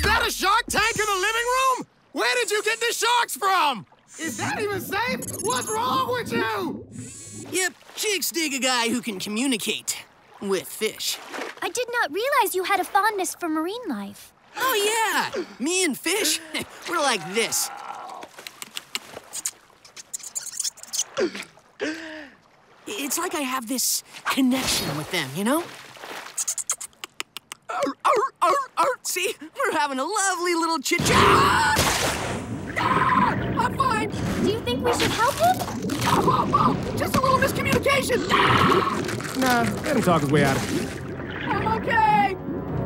that a shark tank in the living room? Where did you get the sharks from? Is that even safe? What's wrong with you? Yep, chicks dig a guy who can communicate with fish. I did not realize you had a fondness for marine life. Oh, yeah. Me and fish, we're like this. It's like I have this connection with them, you know? See? We're having a lovely little chit-chat. I'm fine. Do you think we should help him? Just a little miscommunication. Nah, let him talk his way out of it. I'm okay.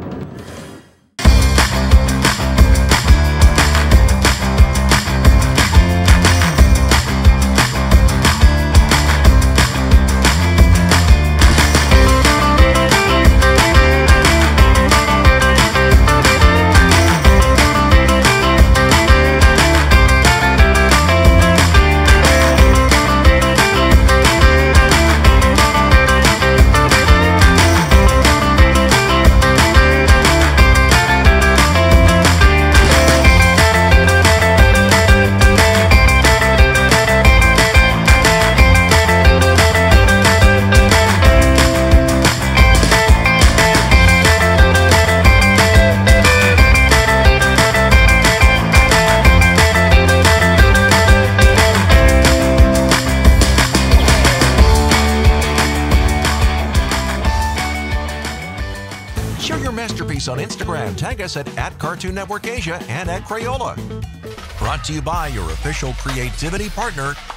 Share your masterpiece on Instagram. Tag us at Cartoon Network Asia and at Crayola. Brought to you by your official creativity partner,